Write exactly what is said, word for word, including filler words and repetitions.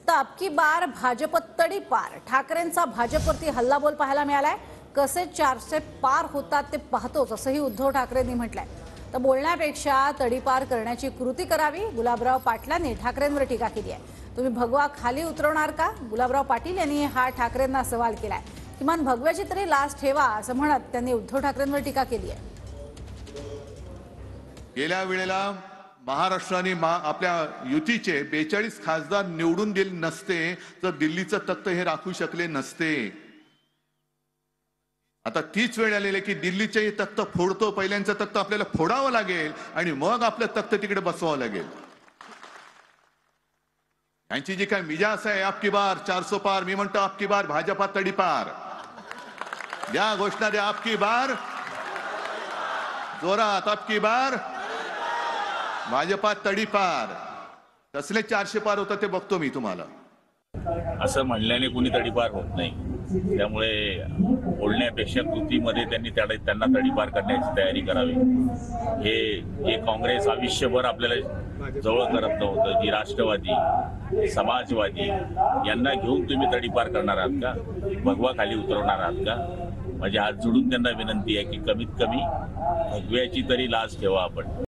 तर अबकी बार भाजप तडीपार, ठाकरेंचा भाजपवरती हल्लाबोल पाहायला मिळालाय। कसे चारशे पार होतात ते पाहतोच असंही उद्धव ठाकरेंनी म्हटलंय। तर बोलण्यापेक्षा तडीपार करण्याची कृती करावी, गुलाबराव पाटलांनी ठाकरेंवर टीका केली आहे। तुम्ही भगवा खाली उतरवणार का, गुलाबराव पाटील यांनी हा ठाकरेंना सवाल केलाय। किमान भगव्याची तरी लाज ठेवा असं म्हणत त्यांनी उद्धव ठाकरेंवर टीका केली आहे। गेल्या वेळेला महाराष्ट्राने आपल्या युतीचे बेचाळीस खासदार निवडून दिले नसते तर दिल्लीचं तख्त हे राखू शकले नसते। आता तीच वेळ आलेली की दिल्लीचे तख्त फोडतो, पहिल्यांचं तख्त आपल्याला फोडावं लागेल आणि मग आपलं तख्त तिकडे बसवावं लागेल। यांची जी काय मिजाज आहे अबकी बार चारसो पार, मी म्हणतो अबकी बार भाजपा तडीपार। या घोषणा द्या, अबकी बार जोरात, अबकी बार भाजपा तडीपार। कसले चारशे पार होतं ते बघतो मी तुम्हाला। असं म्हणल्याने कुणी तडीपार होत नाही, त्यामुळे बोलण्यापेक्षा कृतीमध्ये त्यांनी त्यांना तडीपार करण्याची तयारी करावी। हे हे काँग्रेस आयुष्यभर आपल्याला जवळ करत नव्हतं, जी राष्ट्रवादी समाजवादी यांना घेऊन तुम्ही तडीपार करणार आहात का, भगवा खाली उतरवणार आहात का? माझे हात जोडून त्यांना विनंती आहे की कमीत कमी भगव्याची तरी लाज ठेवा आपण।